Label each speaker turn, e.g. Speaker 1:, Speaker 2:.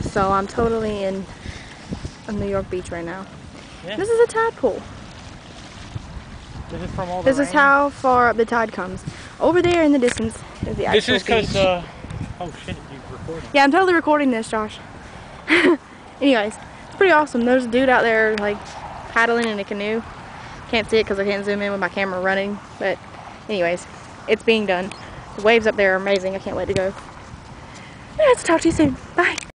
Speaker 1: So I'm totally in New York Beach right now.
Speaker 2: Yeah.
Speaker 1: This is a tide pool.
Speaker 2: This is from all the
Speaker 1: This
Speaker 2: rain.
Speaker 1: is how far up the tide comes. Over there in the distance is the actual
Speaker 2: This is because,
Speaker 1: beach.
Speaker 2: oh shit, you're recording.
Speaker 1: Yeah, I'm totally recording this, Josh. Anyways, it's pretty awesome. There's a dude out there like paddling in a canoe. Can't see it because I can't zoom in with my camera running. But anyways, it's being done. The waves up there are amazing. I can't wait to go. Let's talk to you soon. Bye.